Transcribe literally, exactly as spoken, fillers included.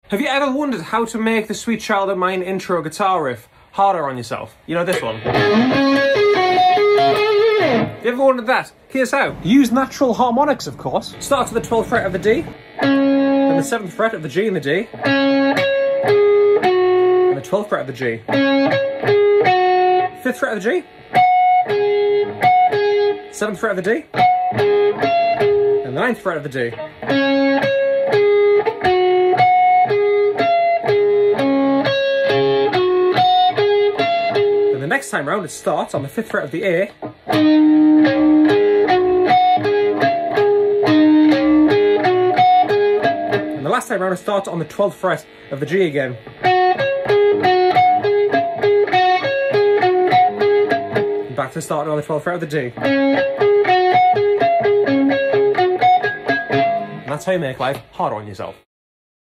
Have you ever wondered how to make the Sweet Child of Mine intro guitar riff harder on yourself? You know, this one. You ever wondered that? Here's how. Use natural harmonics, of course. Start to the twelfth fret of the D, then the seventh fret of the G and the D, and the twelfth fret of the G, fifth fret of the G, seventh fret of the D, and the ninth fret of the D. Then the next time round it starts on the fifth fret of the A, and the last time round it starts on the twelfth fret of the G again. And back to starting on the twelfth fret of the D. And that's how you make life harder on yourself.